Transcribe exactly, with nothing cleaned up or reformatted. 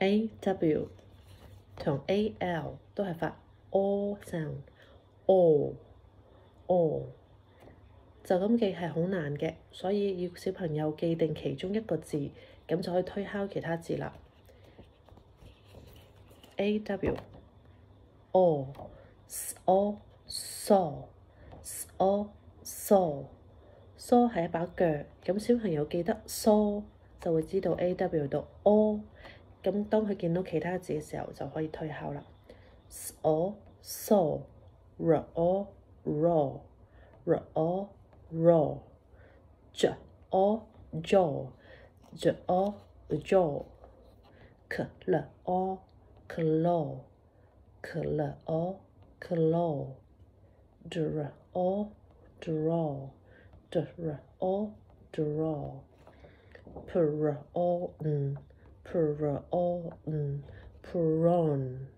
A W 同 A L 都係發 O sound，O O 就咁記係好難嘅，所以要小朋友記定其中一個字，咁就可以推敲其他字啦。A W O O saw O saw saw 係一把鋸，咁小朋友記得 saw 就會知道 A W 到 O， 咁當佢見到其他字嘅時候就可以推敲啦。O saw R O raw R O raw J O jaw J O jaw K L O claw K L O claw D R O draw D R O draw P R O N P R O N prawn